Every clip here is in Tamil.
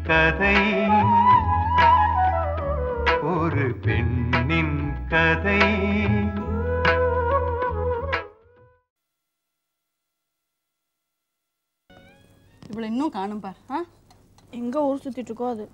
கதை ஒரு பெண்ணின் கதை. இவ்வளவு இன்னும் காணும் பார். எங்க ஊர் சுத்திட்டு இருக்கோ அது.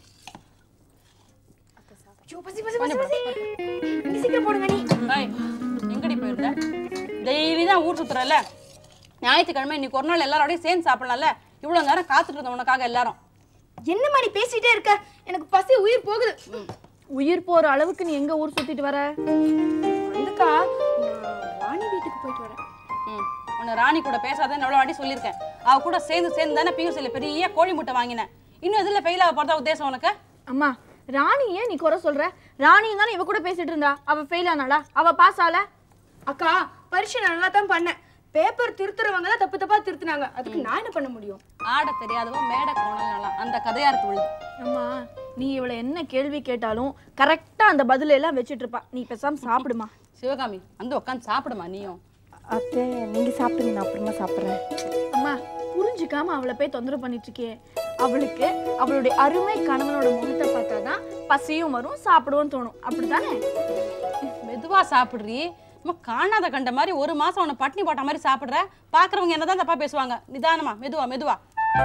எங்கடி போயிருந்த? டெய்லி தான் ஊர் சுத்துறல. ஞாயிற்றுக்கிழமை இன்னைக்கு ஒரு நாள் எல்லாரோடையும் சேர்ந்து சாப்பிடலாம்ல. இவ்வளவு நேரம் காத்துட்டு இருந்தோம் உனக்காக எல்லாரும். என்ன மாதிரி பேசிட்டே இருக்க? எனக்கு பசி உயிர் போகுது. உயிர் போற அளவுக்கு நீ எங்க ஊர் சுத்திட்டு வர? அதுக்கா ராணி வீட்டுக்கு போயிட்டு வரேன். உன்னை ராணி கூட பேசாதேன்னு எவ்வளவு வாட்டி சொல்லியிருக்கேன். அவ கூட சேர்ந்து தானே பியூசில பெரிய கோழி முட்டை வாங்கினேன். இன்னும் எதுல ஃபெயில் ஆக போறதா உத்தேசம் உனக்கு? அம்மா ராணி ஏன் நீ குறை சொல்ற? ராணியும் தானே இவ கூட பேசிட்டு இருந்தா. அவ ஃபெயில் ஆனாளா? அவ பாஸ் ஆல? அக்கா பரீட்சை நல்லா தான் பண்ணேன். பேப்பர் திருத்துறவங்க தான் தப்பா திருத்துனாங்க. அதுக்கு நான் என்ன பண்ண முடியும்? ஆட தெரியாதவோ மேடை கோணலாம் அந்த கதையா இருக்கு விழுது. அம்மா நீ இவளை என்ன கேள்வி கேட்டாலும் கரெக்டா அந்த பதில எல்லாம் வச்சிட்டு இருப்பா. நீ பேசாம சாப்பிடுமா. சிவகாமி வந்து உட்காந்து சாப்பிடுமா நீயும். அத்தை நீங்க சாப்பிடுங்க, நான் அப்புறமா சாப்பிட்றேன். அம்மா புரிஞ்சுக்காம அவளை போய் தொந்தரவு பண்ணிட்டு இருக்கே. அவளுக்கு அவளுடைய அருமை கணவனோட முகத்தை பார்த்தாதான் பசியும் வரும், சாப்பிடுவோன்னு தோணும். அப்படித்தானே? மெதுவா சாப்பிடுறீ. காணாத கண்ட மாதிரி ஒரு மாசம் உன்னை பட்டினி போட்ட மாதிரி சாப்பிடுற. பாக்குறவங்க என்னதான் தப்பா பேசுவாங்க. நிதானமா மெதுவா.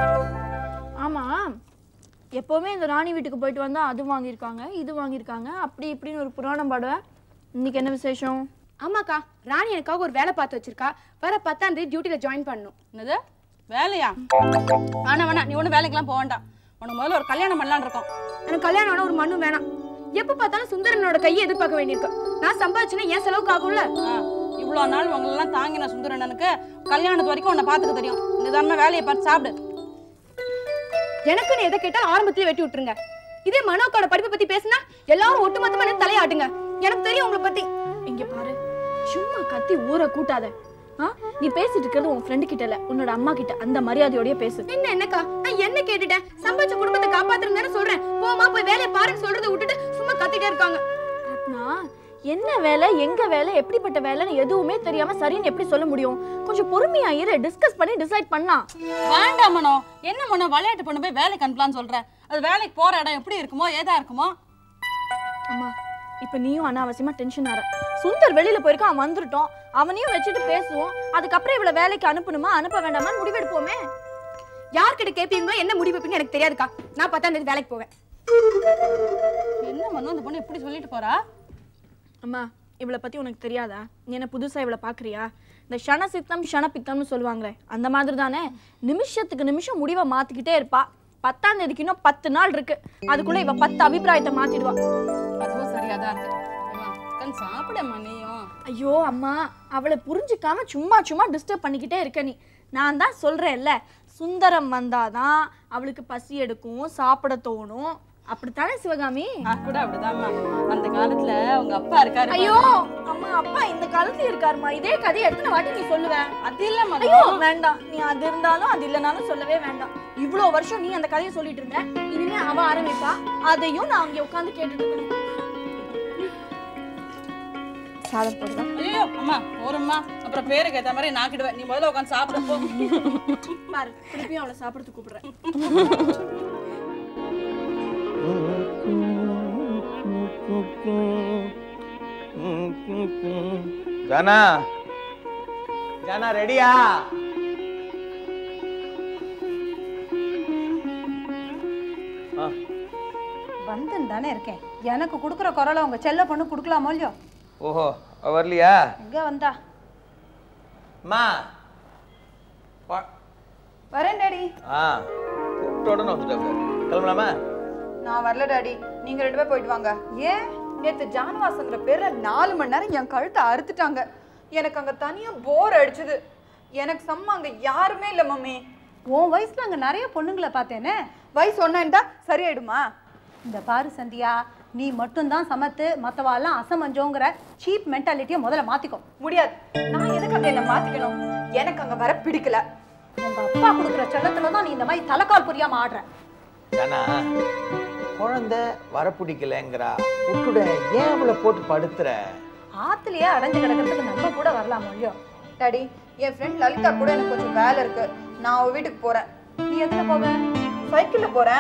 ஆமா எப்பவுமே இந்த ராணி வீட்டுக்கு போயிட்டு வந்தா அது வாங்கியிருக்காங்க இது வாங்கியிருக்காங்க அப்படி இப்படின்னு ஒரு புராணம் பாடுவேன். இன்னைக்கு என்ன விசேஷம்? ஆமாக்கா ராணி எனக்காக ஒரு வேலை பார்த்து வச்சிருக்கா. வர 10ஆம் தேதி டியூட்டில ஜாயின் பண்ணணும். என்னது வேலையா? வேணா நீ ஒன்றும் வேலைக்கெல்லாம் போக வேண்டாம். உனக்கு முதல்ல ஒரு கல்யாணம் பண்ணலான்னு இருக்கோம். எனக்கு கல்யாணம் ஆனா ஒரு மண்ணும் வேணாம். எப்ப பார்த்தாலும் சுந்தரனோட கையை எதிர்பார்க்க வேண்டியிருக்கு. நான் சம்பாதிச்சுன்னா என் செலவுக்கு ஆகும்ல. இவ்வளோ நாள் உங்களெல்லாம் தாங்கின சுந்தரனனுக்கு கல்யாணத்து வரைக்கும் உன்னை பார்த்துக்க தெரியும். நிதானமா வேலையை பார்த்து சாப்பிடு. எனக்குன்னு எதை கேட்டாலும் ஆரம்பத்திலே வெட்டி விட்டுருங்க. இதே மனோக்கோட படிப்பை பத்தி பேசினா எல்லாரும் ஒட்டுமொத்தமா தலையாட்டுங்க. எனக்கு தெரியும் உங்களை பத்தி. இங்க பாரு, சும்மா கத்தி ஊரை கூட்டாத. நீ பேசிட்டு இருக்கிறது உன் ஃப்ரெண்டு கிட்ட இல்ல, உன்னோட அம்மா கிட்ட. அந்த மரியாதையோடய பேசு. என்னக்கா நான் என்ன கேட்டுட்டேன்? சம்பாதிச்ச குடும்பத்தை காப்பாத்துறேன்னு சொல்றேன். போமா போய் வேலையை பாருன்னு சொல்றதை விட்டுட்டு சும்மா கத்திட்டே இருக்காங்க. ரத்னா என்ன வேலை எங்க வேலை எப்படிப்பட்ட வேலைன்னு எதுவுமே தெரியாம சரின்னு எப்படி சொல்ல முடியும்? கொஞ்சம் பொறுமையா இரு, டிஸ்கஸ் பண்ணி டிசைட் பண்ணலாம். வேண்டாம் மனோ. என்ன மனோ விளையாட்டு பண்ண போய் வேலைக்கு அனுப்பலான்னு சொல்ற? அது வேலைக்கு போற இடம் எப்படி இருக்குமோ ஏதா இருக்குமோ? அம்மா இப்ப நீயும் அனாவசியமா டென்ஷன் ஆற. சுந்தர் வெளியில போயிருக்கான், அவன் வந்துட்டோம். அவனையும் வச்சுட்டு பேசுவோம். அதுக்கப்புறம் இவளை வேலைக்கு அனுப்பணுமா அனுப்ப வேண்டாமான்னு முடிவெடுப்போமே. யார்கிட்ட கேட்பீங்களோ என்ன முடிவெடுப்பீங்கன்னு எனக்கு தெரியாதுக்கா. நான் 10ஆம் தேதி வேலைக்கு போவேன். என்ன மனோ இந்த பொண்ணு இப்படி சொல்லிட்டு போறா? அம்மா இவளை பத்தி உனக்கு தெரியாதா? நீ என்ன புதுசா இவளை பாக்குறியா? இந்த ஷணசித்தம் ஷணபித்தம்னு சொல்லுவாங்களே அந்த மாதிரி தானே. நிமிஷத்துக்கு நிமிஷம் முடிவை மாத்திக்கிட்டே இருப்பா. 10ஆம் தேதிக்கு இன்னும் 10 நாள் இருக்கு. அதுக்குள்ள இவ 10 அபிப்பிராயத்தை மாத்திடுவா. அதுவும் சரியாதான் இருக்கு. சாப்பிடமா நீயும். ஐயோ அம்மா அவளை புரிஞ்சுக்காம சும்மா டிஸ்டர்ப் பண்ணிக்கிட்டே இருக்க நீ. நான் தான் சொல்றேன்ல, சுந்தரம் வந்தாதான் அவளுக்கு பசி எடுக்கும், சாப்பிட தோணும். அப்படித்தானே சிவகாமி? கூட அப்படிதான். அந்த காலத்துல உங்க அப்பா இருக்காரு. ஐயோ அம்மா அப்பா இந்த காலத்துல இருக்காருமா. இதே கதையை எத்தனை வாட்டி நீ சொல்லுவேன்? அது இல்ல. ஐயோ வேண்டாம், நீ அது இருந்தாலும் அது இல்லைனாலும் சொல்லவே வேண்டாம். இவ்வளவு வருஷம் நீ அந்த கதையை சொல்லிட்டு இருந்த. இனிமே அவ ஆரம்பிப்பா, அதையும் நான் அங்க உட்காந்து கேட்டுட்டு இருக்கேன். சாதம் போடுவா. ஐயோ அம்மா போறம்மா, அப்புறம் பேருக்கு ஏத்த மாதிரி நாக்கிடுவேன். நீ முதல்ல உட்காந்து சாப்பிட போ. பாரு திருப்பியும் அவளை சாப்பிடுறது கூப்பிடுறேன். ஜானா ஜானா ரெடியா? வந்துன்னு தானே இருக்கேன். எனக்கு கொடுக்குற குரலை உங்க செல்ல பொண்ணு கொடுக்கலாமோ இல்லையோ? ஓஹோ வரலையா? எங்க வந்தா? மா வரேன் டாடி. கூப்பிட்டோடனே வந்துட்டாங்க. கிளம்பலாமா? நான் வரல டாடி, நீங்க 2 பேர் போயிட்டு வாங்க. ஏன்? நேற்று ஜானவாசங்கிற பேர்ல 4 மணி நேரம் என் கழுத்தை அறுத்துட்டாங்க. எனக்கு அங்க தனியா போர் அடிச்சுது. எனக்கு சம்மா அங்க யாருமே இல்லை மம்மி. உன் வயசுல அங்க நிறைய பொண்ணுங்களை பார்த்தேனே. வயசு ஒன்னாண்டா சரியாயிடுமா? இந்த பாரு சந்தியா, நீ மட்டும்தான் சமத்து, மற்றவாலாம் அசமஞ்சோங்கிற சீப் மென்டாலிட்டியை முதல்ல மாத்திக்கோ. முடியாது. நான் எதுக்கு அங்க என்ன மாத்திக்கணும்? எனக்கு அங்க வர பிடிக்கல. உங்க அப்பா கொடுக்குற செல்லத்துல தான் நீ இந்த மாதிரி தலைக்கால் புரியாம ஆடுற. ஜானா குழந்தை வர பிடிக்கலங்கிறா, விட்டுட. ஏன் அவளை போட்டு படுத்துற? ஆத்துலயே அடைஞ்சு கிடக்கிறதுக்கு நம்ம கூட வரலாமோ இல்லையோ? டாடி, என் ஃப்ரெண்ட் லலிதா கூட எனக்கு கொஞ்சம் வேலை இருக்கு. நான் அவ வீட்டுக்கு போறேன். நீ எதுல போவ? சைக்கிள்ல போறேன்.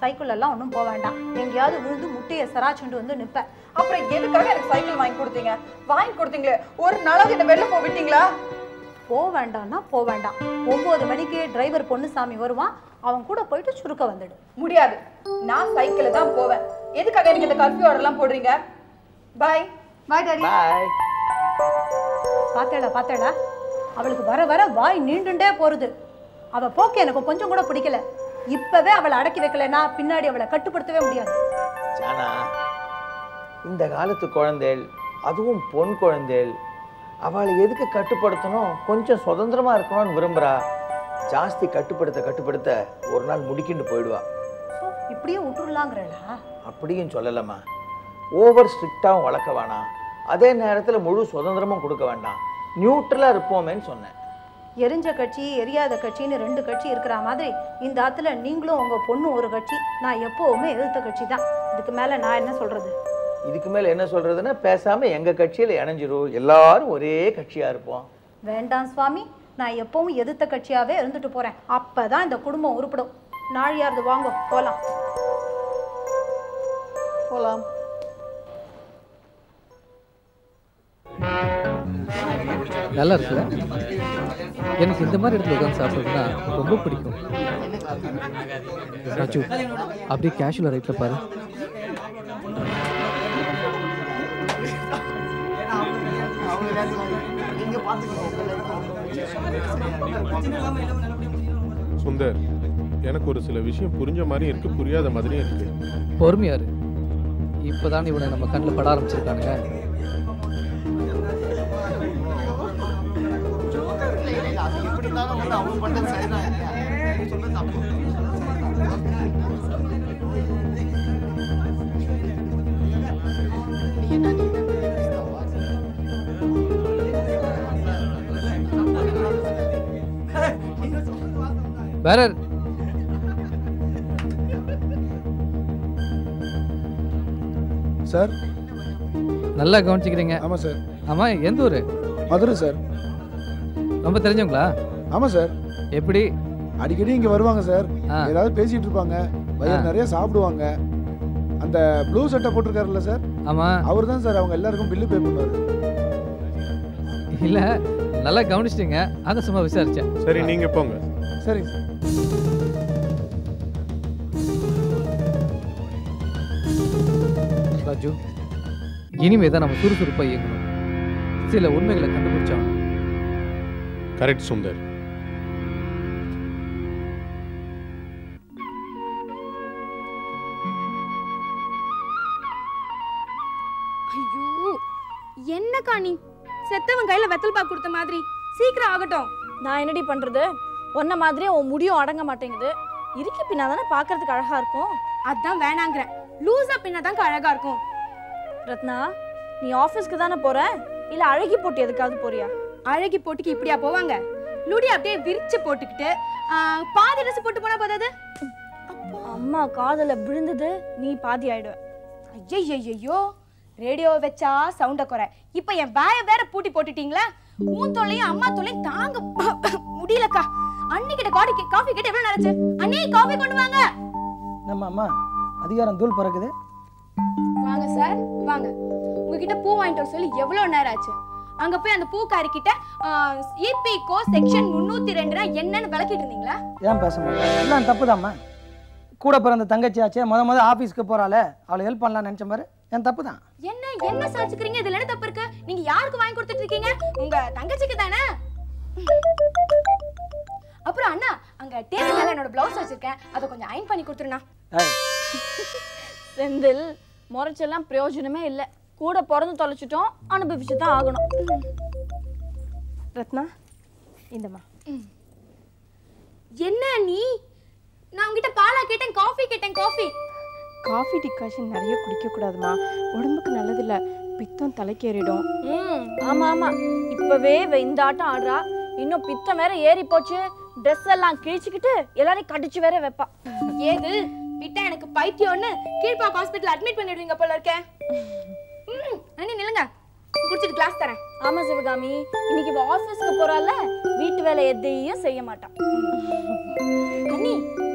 சைக்கிள் எல்லாம் ஒன்றும் போக வேண்டாம். எங்கேயாவது விழுந்து முட்டையை சராச்சுண்டு வந்து நிற்பேன். அப்புறம் எதுக்காக எனக்கு சைக்கிள் வாங்கி கொடுத்தீங்க? வாங்கி கொடுத்தீங்களே, ஒரு நாளாவது என்ன வெளில போவிட்டீங்களா? போக வேண்டாம்னா போக வேண்டாம். 9 மணிக்கு டிரைவர் பொன்னுசாமி வருவான், அவன் கூட போயிட்டு சுருக்க வந்துடு. முடியாது, நான் சைக்கிள்ல தான் போவேன். எதுக்காக எனக்கு இந்த கர்ஃபியூ ஆர்டர்லாம் போடுறீங்க? பாய் பாய் டாடி. பாய். பார்த்தேடா அவளுக்கு வர வர வாய் நீண்டுண்டே போறது. அவ போக்கு எனக்கு கொஞ்சம் கூட பிடிக்கல. இப்பவே அவளை அடக்கி வைக்கலன்னா பின்னாடி அவளை கட்டுப்படுத்தவே முடியாது. ஜானா, இந்த காலத்து குழந்தைகள், அதுவும் பொன் குழந்தைகள், அவளை எதுக்கு கட்டுப்படுத்தணும்? கொஞ்சம் சுதந்திரமா இருக்கணும்னு விரும்புறா. ஜாஸ்தி கட்டுப்படுத்த ஒரு நாள் முடிக்கிட்டு போயிடுவா. இப்படியே விட்டுடலாங்கிறா? அப்படியும் சொல்லலம்மா. ஓவர் ஸ்ட்ரிக்டாகவும் வளர்க்க வேணாம், அதே நேரத்தில் முழு சுதந்திரமும் கொடுக்க வேண்டாம். நியூட்ரலாக இருப்போமேன்னு சொன்னேன். எரிஞ்ச கட்சி எரியாத கட்சின்னு 2 கட்சி இருக்கிற மாதிரி இந்த ஆத்துல நீங்களும் உங்க பொண்ணு ஒரு கட்சி, நான் எப்பவுமே எதிர்த்த கட்சி தான். இதுக்கு மேல நான் என்ன சொல்றது? இதுக்கு மேலே என்ன சொல்றதுன்னா, பேசாம எங்க கட்சியில் இணைஞ்சிரும், எல்லாரும் ஒரே கட்சியா இருப்போம். வேண்டாம் சுவாமி, நான் எப்பவும் எதிர்த்த கட்சியாவே இருந்துட்டு போறேன். அப்பதான் இந்த குடும்பம் உருப்படும். நாழியார்து வாங்க போலாம். போலாம். நல்லா இருக்குல்ல? எனக்கு இந்த மாதிரி இடத்துல உட்காந்து சாப்பிட்றதுனா ரொம்ப பிடிக்கும். ராஜு, அப்படியே கேஷுவல் ரைட்டில் பாரு. சுந்தர், எனக்கு ஒரு சில விஷயம் புரிஞ்ச மாதிரி இருக்கு, புரியாத மாதிரியும் இருக்கு. பொறுமையாரு, இப்போதான் இவனை நம்ம கண்ணில் பட ஆரம்பிச்சிருக்கானுங்க. பேரர், சார் நல்லா கவனிச்சுக்கிறீங்க. ஆமாம் சார். ஆமாம், எந்த ஊர்? மதுரை சார். ரொம்ப தெரிஞ்சவங்களா? ஆமாம் சார். எப்படி? அடிக்கடி இங்கே வருவாங்க சார். ஏதாவது பேசிகிட்டு இருப்பாங்க, வயிறு நிறைய சாப்பிடுவாங்க. அந்த ப்ளூ சட்டை போட்டிருக்காருல்ல சார்? ஆமாம், அவர் தான் சார் அவங்க எல்லாருக்கும் பில்லு பே பண்ணுவார். இல்லை, நல்லா கவனிச்சிட்டீங்க, அதை சும்மா விசாரிச்சேன். சரி, நீங்க போங்க. சரிங்க சார். ராஜு, இனிமே தான் நம்ம சுறுசுறுப்பாக இயங்கணும். சில உண்மைகளை கண்டுபிடிச்சோம். கரெக்ட் சுந்தர். ஐயோ, என்னக்கா நீ செத்தவன் கையில வெத்தல் பாக்கு கொடுத்த மாதிரி? சீக்கிரம் ஆகட்டும். நான் என்னடி பண்றது? ஒன்ன மாதிரியே உன் முடியும் அடங்க மாட்டேங்குது. இறுக்கி பின்னாதானே பாக்குறதுக்கு அழகா இருக்கும். அதான் வேணாங்கிறேன். லூசா பின்னதாங்க அழகா இருக்கும். ரத்னா, நீ ஆபீஸ்க்கு தானே போற, இல்ல அழகி போட்டு எதுக்காவது போறியா? அழகி போட்டுக்கு இப்படியா போவாங்க? லுடி அப்படியே விரிச்சு போட்டுக்கிட்டு பாதி ட்ரெஸ் போட்டு போனா போதாது? அம்மா காதல விழுந்தது, நீ பாதி ஆயிடுவ. ஐயோ, ரேடியோ வச்சா சவுண்ட குறை. இப்ப என் வாய வேற பூட்டி போட்டுட்டீங்களா? உன் தொல்லையும் அம்மா தொல்லையும் தாங்க முடியலக்கா. அன்னிக்கிட்ட காஃபி கிட்ட எவ்வளவு நேரச்சு? அண்ணே, காஃபி கொண்டு வாங்க. நம்ம அம்மா அதிகாரம் தூள் பறக்குது. வாங்க சார், வாங்க. உங்ககிட்ட பூ வாங்கிட்டு வர சொல்லி எவ்வளவு நேரம் ஆச்சு? அங்க போய் அந்த பூக்காரி கிட்ட இபிகோ செக்ஷன் 302 என்னன்னு விளக்கிட்டு இருந்தீங்களா? ஏன் பேச மாட்டேன்? எல்லாம் தப்புதாம்மா. கூட பிறந்த தங்கச்சி ஆச்சே, முத ஆபீஸ்க்கு போறாளே, அவளை ஹெல்ப் பண்ணலாம்னு நினைச்ச மாதிரி என் தப்பு தான். என்ன சாதிச்சுக்கிறீங்க? இதுல என்ன தப்பு இருக்கு? நீங்க யாருக்கு வாங்கி கொடுத்துட்டு இருக்கீங்க? உங்க தங்கச்சிக்கு தானே? அப்புறம் அண்ணா, அங்க டேபிள் மேல என்னோட பிளவுஸ் வச்சிருக்கேன், அதை கொஞ்சம் அயன் பண்ணி கொடுத்துருண்ணா. செந்தில், முறைச்செல்லாம் பிரயோஜனமே இல்லை. கூட பிறந்து தொலைச்சிட்டோம், அனுபவிச்சு தான் ஆகணும். ரத்னா, இந்தம்மா. என்ன நீ? நான் உங்ககிட்ட பாலா கேட்டேன், காஃபி கேட்டேன். காஃபி டிகாஷன் நிறைய குடிக்க கூடாதுமா, உடம்புக்கு நல்லதில்ல. பித்தம் தலைக்கேறிடும். ஆமா ஆமா, இப்பவே இந்த ஆட்டம் ஆடுறா, இன்னும் பித்தம் வேற ஏறி போச்சு. ட்ரெஸ் எல்லாம் கிழிச்சுக்கிட்டு எல்லாரையும் கடிச்சு வேற வைப்பா. ஏது விட்டா எனக்கு பைத்தியம்னு கீழ்பாக் ஹாஸ்பிட்டல் அட்மிட் பண்ணிடுவீங்க போல இருக்கேன். அண்ணி நில்லுங்க, குடிச்சிட்டு கிளாஸ் தரேன். ஆமா சிவகாமி, இன்னைக்கு ஆபீஸ்க்கு போறால, வீட்டு வேலை எதையும் செய்ய மாட்டான். அண்ணி, உங்க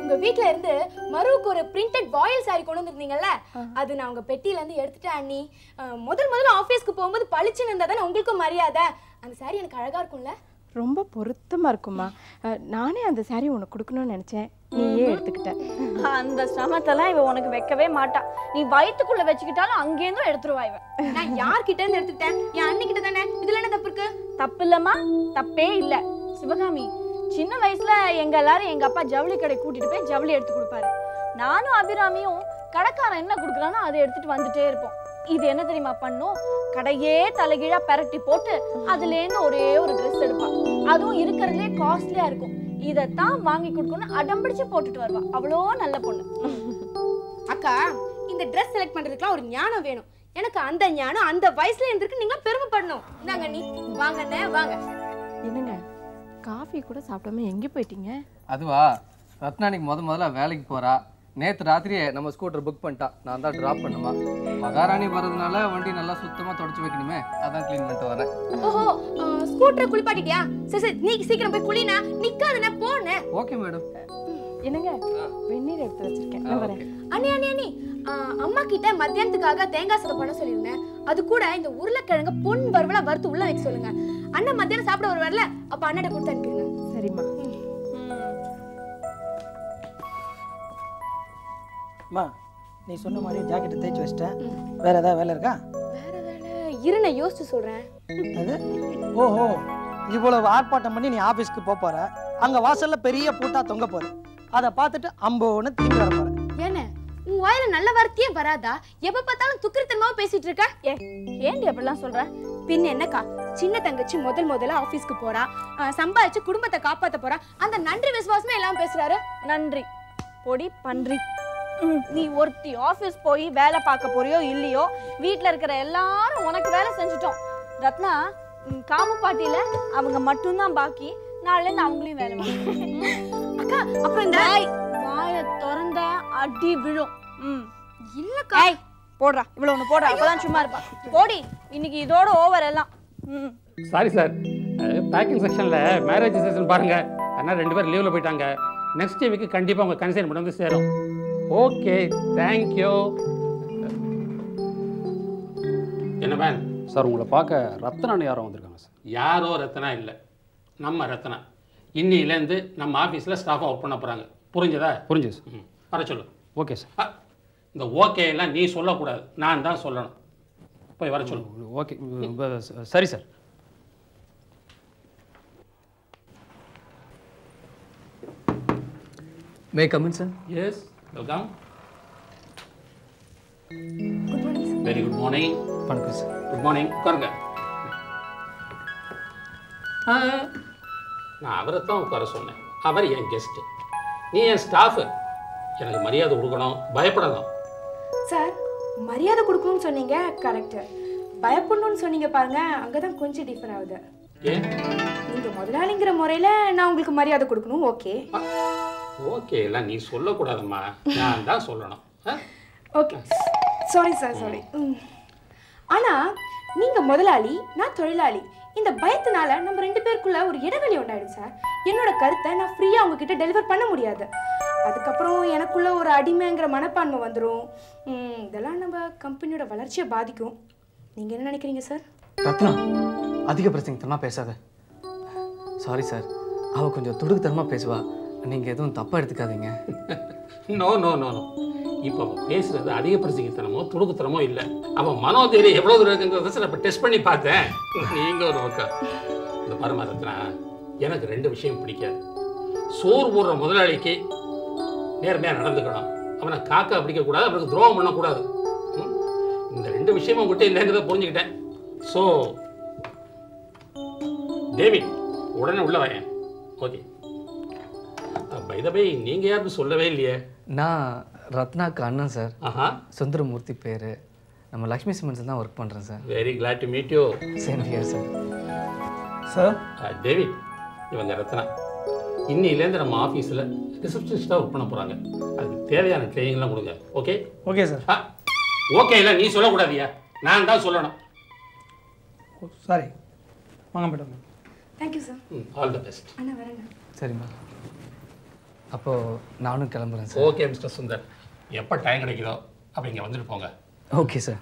உங்க வீட்ல இருந்து மருவுக்கு ஒரு பிரிண்டட் ராயல் சாரி கொண்டு வந்திருந்தீங்கல்ல, அது நான் உங்க பெட்டியில இருந்து எடுத்துட்டேன் அண்ணி. முதல்ல ஆபீஸ்க்கு போகும்போது பளிச்சுன்னு இருந்தா தானே உங்களுக்கும் மரியாதை. அந்த சாரி எனக்கு அழகா இருக்கும்ல? ரொம்ப பொருத்தமா இருக்குமா. நானே அந்த சாரி உனக்கு கொடுக்கணும்னு நினைச்சேன், நீயே எடுத்துக்கிட்ட. அந்த சிரமத்தெல்லாம் இவ உனக்கு வைக்கவே மாட்டா. நீ வயிற்றுக்குள்ள வச்சுக்கிட்டாலும் அங்கேருந்தும் எடுத்துருவா இவ. நான் யார்கிட்ட இருந்து எடுத்துக்கிட்டேன்? என் அண்ணி கிட்ட தானே. இதுல என்ன தப்பு இருக்கு? தப்பு இல்லம்மா, தப்பே இல்ல. சிவகாமி, சின்ன வயசுல எங்க எல்லாரும் எங்க அப்பா ஜவுளி கடை கூட்டிட்டு போய் ஜவுளி எடுத்து கொடுப்பாரு. நானும் அபிராமியும் கடைக்காரன் என்ன கொடுக்குறானோ அதை எடுத்துட்டு வந்துட்டே இருப்போம். இது என்ன தெரியுமா பண்ணும்? கடையே தலைகீழா பெரட்டி போட்டு அதுல இருந்து ஒரே ஒரு ட்ரெஸ் எடுப்பான். அதுவும் இருக்கிறதுலே காஸ்ட்லியா இருக்கும். இதைத்தான் வாங்கி கொடுக்கணும்னு அடம்பிடிச்சு போட்டுட்டு வருவா. அவ்வளோ நல்ல பொண்ணு. அக்கா, இந்த ட்ரெஸ் செலக்ட் பண்றதுக்குலாம் ஒரு ஞானம் வேணும். எனக்கு அந்த ஞானம் அந்த வயசுல இருந்திருக்கு. நீங்க பெருமைப்படணும். நாங்க நீ வாங்கண்ணே வாங்க. என்னங்க காஃபி கூட சாப்பிடாம எங்க போயிட்டீங்க? அதுவா, ரத்னானிக்கு முதல்ல வேலைக்கு போறா. நேற்று ராத்திரியே நம்ம ஸ்கூட்டர் புக் பண்ணிட்டா. நான் தான் ட்ராப் பண்ணுமா. மகாராணி வர்றதுனால வண்டி நல்லா சுத்தமாக தொடச்சி வைக்கணுமே, அதான் க்ளீன் பண்ணிட்டு வரேன். ஓஹோ, ஸ்கூட்டர் குளிப்பாட்டிட்டியா? சரி சரி, நீ சீக்கிரம் போய் குளினா. நிக்காதனே, போனே. Okay madam. என்னங்க வெந்நீர் எடுத்து வச்சிருக்கேன், நான் வரேன். அண்ணி அண்ணி அண்ணி, அம்மா கிட்ட மத்தியானத்துக்காக தேங்காய் சாதம் பண்ண சொல்லியிருந்தேன். அது கூட இந்த உருளைக்கிழங்கு பொன் வறுவலா வறுத்து உள்ள வைக்க சொல்லுங்க. அண்ணன் மத்தியானம் சாப்பிட வருவார்ல, அப்ப அண்ணன் கொடுத்து அனுப்பிடுங்க. சரிம்மா. அம்மா, நீ சொன்ன மாதிரி ஜாக்கெட்டை தேய்ச்சி வச்சிட்டேன். வேற ஏதாவது வேலை இருக்கா? வேற வேலை இரு, நான் யோசிச்சு சொல்றேன். அது ஓஹோ, இவ்வளவு ஆர்ப்பாட்டம் பண்ணி நீ ஆபீஸ்க்கு போற. அங்க வாசல்ல பெரிய பூட்டா தொங்க போகுது. அதை பார்த்துட்டு அம்போன்னு திரும்பி வர போற. ஏன்னு உன் வாயில நல்ல வார்த்தையே வராதா? எப்ப பார்த்தாலும் துக்கிரித்தனமா பேசிட்டு இருக்க. ஏண்டி அப்படிலாம் சொல்ற? பின் என்னக்கா, சின்ன தங்கச்சி முதல்ல ஆபீஸ்க்கு போறா, சம்பாதிச்சு குடும்பத்தை காப்பாத்த போறா. அந்த நன்றி விசுவாசமே எல்லாம் பேசுறாரு. நன்றி பொடி பன்றி. நீ ஒருத்தி ஆபீஸ் போய் வேலை பார்க்க போறியோ இல்லையோ, வீட்டுல இருக்கிற எல்லாரும் உனக்கு வேலை செஞ்சுட்டோம். ரத்னா, காமு பாட்டியில அவங்க மட்டும்தான் பாக்கி. நாளைல இருந்து அவங்களையும் வேலை அக்கா. அப்புறம் இந்த வாயை திறந்த அடி விழும். இல்லக்கா, போடுறா இவ்வளவு ஒண்ணு போடுறா, அப்பதான் சும்மா இருப்பா. போடி, இன்னைக்கு இதோட ஓவர் எல்லாம். சாரி சார், பேக்கிங் செக்ஷனில் மேரேஜ் செக்ஷன் பாருங்க. அதனால் 2 பேர் லீவில் போயிட்டாங்க. நெக்ஸ்ட் வீக்கு கண்டிப்பாக உங்கள் கன்சைன்மெண்ட் வந்து சேரும். Okay, thank you. என்ன மேன் சார், உங்களை பார்க்க ரத்னான்னு யாரோ வந்திருக்காங்க சார். யாரோ ரத்னா இல்லை, நம்ம ரத்னா. இன்னிலேருந்து நம்ம ஆஃபீஸில் ஸ்டாஃபாக ஒர்க் பண்ண போகிறாங்க. புரிஞ்சதா? புரிஞ்சுது சார். வர சொல்லு. Okay sir. இந்த ஓகே எல்லாம் நீ சொல்லக்கூடாது, நான் தான் சொல்லணும். போய் வர சொல்லு. ஓகே, சரி sir. May I come in, sir? Yes, welcome. Good morning, sir. Very good morning. வணக்கம் சார். Good morning. உட்காருங்க. நான் அவரை தான் உட்கார சொன்னேன். அவர் என் கெஸ்ட்டு, நீ என் ஸ்டாஃபு. எனக்கு மரியாதை கொடுக்கணும், பயப்படணும். சார், மரியாதை கொடுக்கணும்னு சொன்னீங்க, கரெக்ட். பயப்படணும்னு சொன்னீங்க பாருங்க, அங்கதான் கொஞ்சம் டிஃபர் ஆகுது. ஏன்? நீங்க முதலாளிங்கிற முறையில நான் உங்களுக்கு மரியாதை கொடுக்கணும். ஓகே ஓகே எல்லாம் நீ சொல்லக்கூடாதும்மா, நான் தான் சொல்லணும். Okay, sorry sir, sorry. ஆனா நீங்க முதலாளி, நான் தொழிலாளி. இந்த பயத்தினால நம்ம 2 பேருக்குள்ள ஒரு இடைவெளி உண்டாயிடுச்சு சார். என்னோட கருத்தை நான் ஃப்ரீயா உங்ககிட்ட டெலிவர் பண்ண முடியாது. அதுக்கப்புறம் எனக்குள்ள ஒரு அடிமைங்கிற மனப்பான்மை வந்துடும். இதெல்லாம் நம்ம கம்பெனியோட வளர்ச்சியை பாதிக்கும். நீங்க என்ன நினைக்கிறீங்க சார்? ரத்னா, அதிக பிரச்சனைத்தனமாக பேசாத. சாரி சார், அவள் கொஞ்சம் துடுக்குத்தனமாக பேசுவா. நீங்கள் எதுவும் தப்பாக எடுத்துக்காதீங்க. நோ நோ நோ நோ, இப்போ பேசுறது அதிக பிரசித்தனமோ துடுக்குத்தனமோ இல்லை. அவன் மனோதைரியம் எவ்வளோ தூரம் இருக்குங்கிறத சார் இப்போ டெஸ்ட் பண்ணி பார்த்தேன். நீங்கள் ஒரு பக்கம் இந்த பரமரத்னா, எனக்கு 2 விஷயம் பிடிக்காது. சோறு போடுற முதலாளிக்கு நேர்மையாக நடந்துக்கணும், அவனை காக்கா பிடிக்கக்கூடாது, அவனுக்கு துரோகம் பண்ணக்கூடாது. இந்த 2 விஷயமும் உங்கள்கிட்ட இல்லைங்கிறத புரிஞ்சுக்கிட்டேன். ஸோ டேவிட், உடனே உள்ள வாயேன். ஓகே. பை த வே, நீங்கள் யாருன்னு சொல்லவே இல்லையே. நான் ரத்னாக்கு அண்ணன் சார். ஆஹா, சுந்தரமூர்த்தி பேர். நம்ம லக்ஷ்மி சிமெண்ட்ஸ் தான் ஒர்க் பண்ணுறேன் sir. Very glad to meet you. Same here sir. Sir, David, இவங்க ரத்னா. இன்னிலேருந்து நம்ம ஆஃபீஸில் ரிசப்ஷனிஸ்டாக ஒர்க் பண்ண போகிறாங்க. அதுக்கு தேவையான ட்ரைனிங்லாம் கொடுங்க. ஓகே? Okay sir. ஓகே இல்லை நீ சொல்லக்கூடாதியா, நான் தான் சொல்லணும். சாரி, வாங்க madam. Thank you sir. All the best. அண்ணா வரேங்க. சரிம்மா. அப்போது நானும் கிளம்புறேன் சார். ஓகே மிஸ்டர் சுந்தர், எப்போ டைம் கிடைக்குதோ அப்போ இங்கே வந்துட்டு போங்க. Okay sir.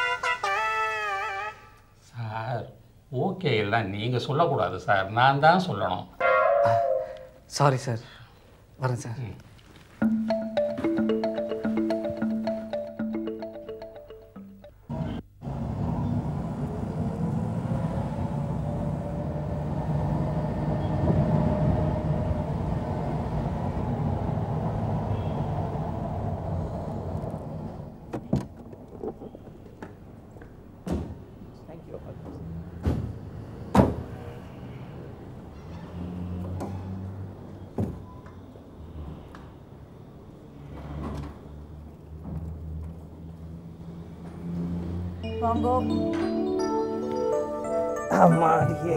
சார் ஓகே எல்லாம் நீங்கள் சொல்லக்கூடாது சார், நான் தான் சொல்லணும். சாரி சார், வரேன் சார். வாங்கோ. அம்மாடியே,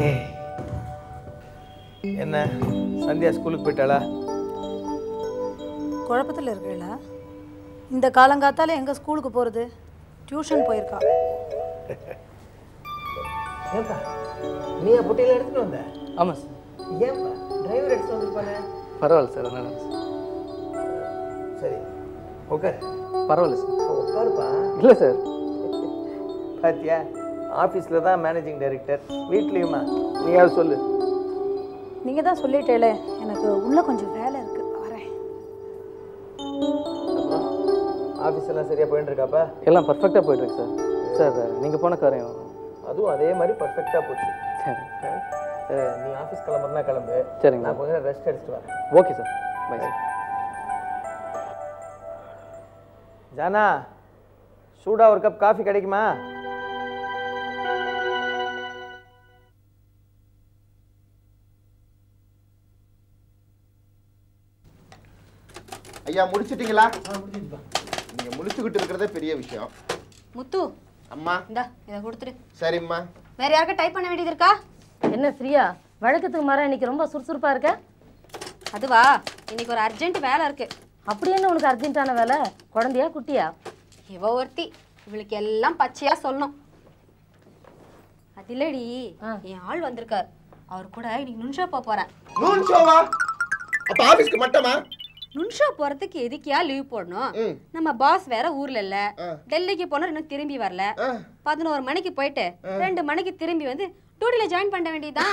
என்ன சந்தியா ஸ்கூலுக்கு போயிட்டாளா? குழப்பத்தில் இருக்கீங்களா? இந்த காலங்காத்தால எங்க ஸ்கூலுக்கு போறது? டியூஷன் போயிருக்கா. ஏன்பா நீ பொட்டியில் எடுத்துட்டு வந்த? ஆமாம் சார். ஏன்பா டிரைவர் எடுத்துட்டு வந்துருப்பானே? பரவாயில்ல சார், அதனால சரி உட்கார். பரவாயில்ல சார். உட்காருப்பா. இல்லை சார். பாத்தியா, ஆஃபீஸில் தான் மேனேஜிங் டைரக்டர், வீட்லேயுமா? நீயாவது சொல்லு. நீங்க தான் சொல்லிட்டேலே, எனக்கு உள்ள கொஞ்சம் வேலை இருக்கு, வரேன். ஆஃபீஸ் எல்லாம் சரியாக போயிட்டு இருக்காப்பா? எல்லாம் பர்ஃபெக்டாக போயிட்டுருக்கு சார். சார் நீங்கள் போன காரியம் அதுவும் அதே மாதிரி பர்ஃபெக்டாக போச்சு. சரி. நீ ஆஃபீஸ் கிளம்புறனா கிளம்பு. சரிங்க. நான் கொஞ்சம் ரெஸ்ட் எடுத்துட்டு வரேன். Okay sir, bye sir. Jana, சூடாக ஒரு கப் காஃபி கிடைக்குமா? ஐயா முடிச்சிட்டீங்களா? நீங்க முடிச்சுக்கிட்டு இருக்கிறதே பெரிய விஷயம். முத்து அம்மா இந்தா இதை கொடுத்துரு. சரிம்மா. வேற யாருக்கா டைப் பண்ண வேண்டியது இருக்கா? என்ன பிரியா, வழக்கத்துக்கு மாற இன்னைக்கு ரொம்ப சுறுசுறுப்பா இருக்க? அதுவா, இன்னைக்கு ஒரு அர்ஜென்ட் வேலை இருக்கு. அப்படி என்ன உனக்கு அர்ஜென்ட்டான வேலை? குழந்தையா குட்டியா? இவ ஒருத்தி, இவளுக்கு எல்லாம் பச்சையா சொல்லணும். அது இல்லடி, என் ஆள் வந்திருக்கார். அவர் கூட இன்னைக்கு நுண்ஷோ போறேன். நுண்ஷோவா? அப்ப ஆபீஸ்க்கு மட்டுமா? நுண்ஷோ போறதுக்கு எதுக்கியா லீவ் போடணும்? நம்ம பாஸ் வேற ஊர்ல இல்ல, டெல்லிக்கு போனா இன்னும் திரும்பி வரல. 11 மணிக்கு போயிட்டு 2 மணிக்கு திரும்பி வந்து டியூட்டில ஜாயின் பண்ண வேண்டியதுதான்.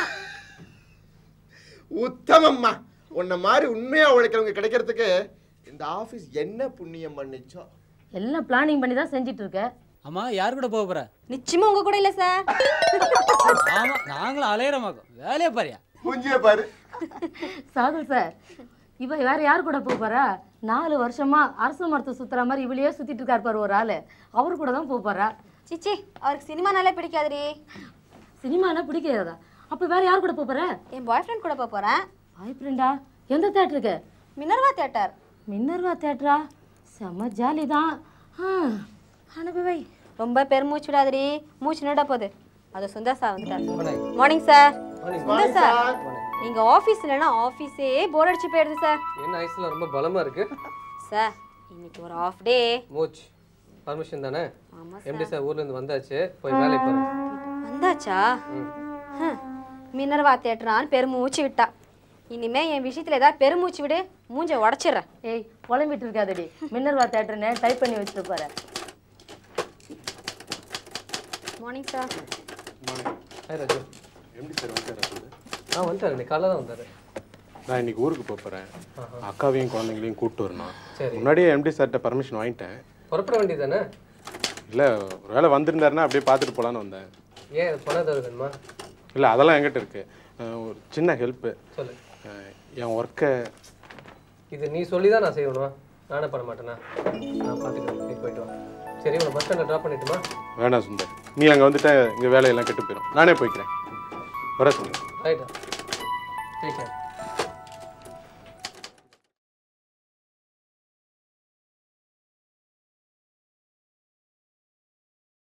உத்தமம்மா, உன்ன மாதிரி உண்மையா உழைக்கிறவங்க கிடைக்கிறதுக்கு இந்த ஆபீஸ் என்ன புண்ணியம் பண்ணிச்சோ. எல்லாம் பிளானிங் பண்ணி தான் செஞ்சிட்டு இருக்க. அம்மா யார் கூட போக போற? நிச்சயமா உங்க கூட இல்ல சார். ஆமா, நாங்களும் அலையறமாக்கோம். வேலையை பாரியா? புஞ்சிய பாரு. சாது சார், இவ வேற யார் கூட போக போறா? 4 வருஷமா அரசு மரத்தை சுத்துற மாதிரி இவளையே சுத்திட்டு இருக்காரு பாரு ஒரு ஆளு. அவரு கூட தான் போக போறா. சிச்சி, அவருக்கு சினிமானாலே பிடிக்காதுடி. சினிமானா பிடிக்காதா? அப்ப வேற யார் கூட போக போற? என் பாய் ஃப்ரெண்ட் கூட போக போறேன். பாய் ஃப்ரெண்டா? எந்த தியேட்டருக்கு? Minerva theatre. மினர்வா தியேட்டரா? செம்ம ஜாலி தான். அனுபவை ரொம்ப பெருமூச்சு விடாதடி, மூச்சு நிட போகுது. அது சுந்தர் சார் வந்துட்டார். Morning sir. சுந்தர் சார், நீங்க ஆபீஸ் இல்லைன்னா ஆபீஸே போர் அடிச்சு போயிடுது சார். என்ன ஐஸ்ல ரொம்ப பலமா இருக்கு சார். இன்னைக்கு ஒரு ஆஃப் டே. மூச் பர்மிஷன் தானே? ஆமா சார். எம்டி சார் ஊர்ல இருந்து வந்தாச்சு, போய் வேலை பாரு. வந்தாச்சா? மினர்வா தியேட்டரான்னு பெருமூச்சு விட்டா. இனிமே என் விஷயத்துல ஏதாவது பெருமூச்சு விடு, மூஞ்ச உடைச்சிடுறேன். ஏய், புலம்பிட்டு இருக்காதடி. மினர்வா தியேட்டர்னு டைப் பண்ணி வச்சுட்டு பாரு. Morning sir. Hi Raju. MD sir வந்துட்டாரா? வந்துட்டாரு, இன்னைக்கு காலைல தான் வந்தாரு. நான் இன்னைக்கு ஊருக்கு போகிறேன். அக்காவையும் குழந்தைங்களையும் கூப்பிட்டு வரணும். சரி. முன்னாடியே எம்டி சார்கிட்ட பர்மிஷன் வாங்கிட்டேன். புறப்பட வேண்டியது தானே? இல்லை, ஒரு வேளை வந்திருந்தாருன்னா அப்படியே பார்த்துட்டு போகலான்னு வந்தேன். ஏன் பணம் ஏதாவது வேணுமா? இல்லை, அதெல்லாம் என்கிட்ட இருக்கு. ஒரு சின்ன ஹெல்ப்பு. சொல்லு. என் ஒர்க்கை இது நீ சொல்லி தான் நான் செய்யணும். நானே பண்ண மாட்டேனா? நான் பார்த்துக்கிறேன், நீ போயிட்டு வா. சரி, உங்களை பஸ் ஸ்டாண்டில் ட்ராப் பண்ணிட்டுமா? வேணாம் சுந்தர், நீ அங்கே வந்துட்டா இங்கே வேலையெல்லாம் கெட்டு போயிடும். நானே போய்க்கிறேன். வர சுந்தர். ரைட்டா, டேக் கேர்.